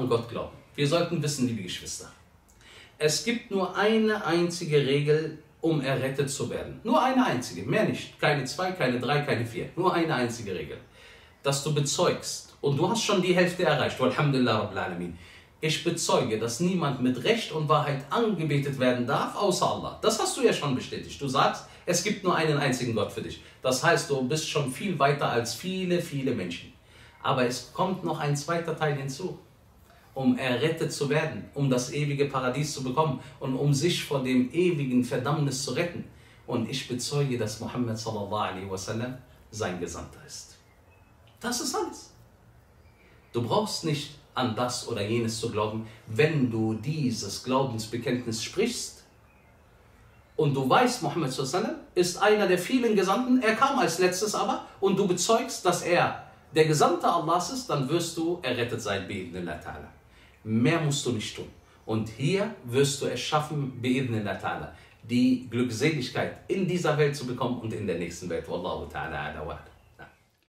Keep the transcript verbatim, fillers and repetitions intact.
an Gott glauben. Wir sollten wissen, liebe Geschwister, es gibt nur eine einzige Regel, um errettet zu werden. Nur eine einzige, mehr nicht. Keine zwei, keine drei, keine vier. Nur eine einzige Regel. Dass du bezeugst, und du hast schon die Hälfte erreicht, Alhamdulillah Rabbil Alamin. Ich bezeuge, dass niemand mit Recht und Wahrheit angebetet werden darf, außer Allah. Das hast du ja schon bestätigt. Du sagst, es gibt nur einen einzigen Gott für dich. Das heißt, du bist schon viel weiter als viele, viele Menschen. Aber es kommt noch ein zweiter Teil hinzu. Um errettet zu werden, um das ewige Paradies zu bekommen und um sich vor dem ewigen Verdammnis zu retten. Und ich bezeuge, dass Muhammad sallallahu alaihi wasallam sein Gesandter ist. Das ist alles. Du brauchst nicht an das oder jenes zu glauben, wenn du dieses Glaubensbekenntnis sprichst und du weißt, Muhammad sallallahu alaihi wasallam ist einer der vielen Gesandten, er kam als letztes aber, und du bezeugst, dass er der Gesandte Allahs ist, dann wirst du errettet sein, bi'idhnillah ta'ala. Mehr musst du nicht tun. Und hier wirst du es schaffen, bi'idhnillah ta'ala, die Glückseligkeit in dieser Welt zu bekommen und in der nächsten Welt. Wallahu ta'ala ala wa ala.